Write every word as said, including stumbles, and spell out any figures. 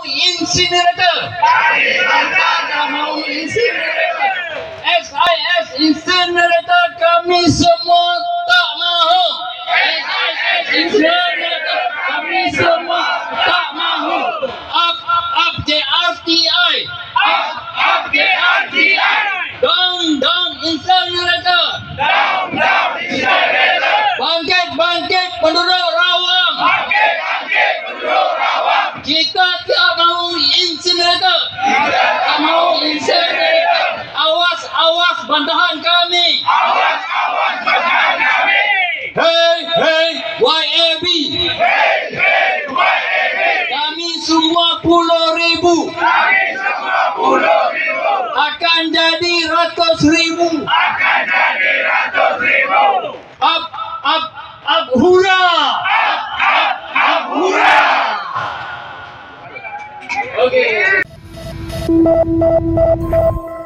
insinerator. Kalibata tak mau insinerator. S I S insinerator kami semua tak mahu. S I S insinerator kami semua tak mahu. Up up J R T I. Up up J R T I. Down down insinerator. Down down insinerator. Bangkit bangkit penduduk Rawang. Bangkit bangkit penduduk Rawang. Kita tak mahu insinerator. Kita tak mau insinerator. Awas awas bantahan kami. Awas awas bantahan kami. Hey hey Y A B. Hey hey Y A B. Kami semua puluh ribu Kami semua puluh ribu. akan jadi ratus ribu. Akan jadi ratus ribu. Up up up hura. Up up up hurrah. Okay.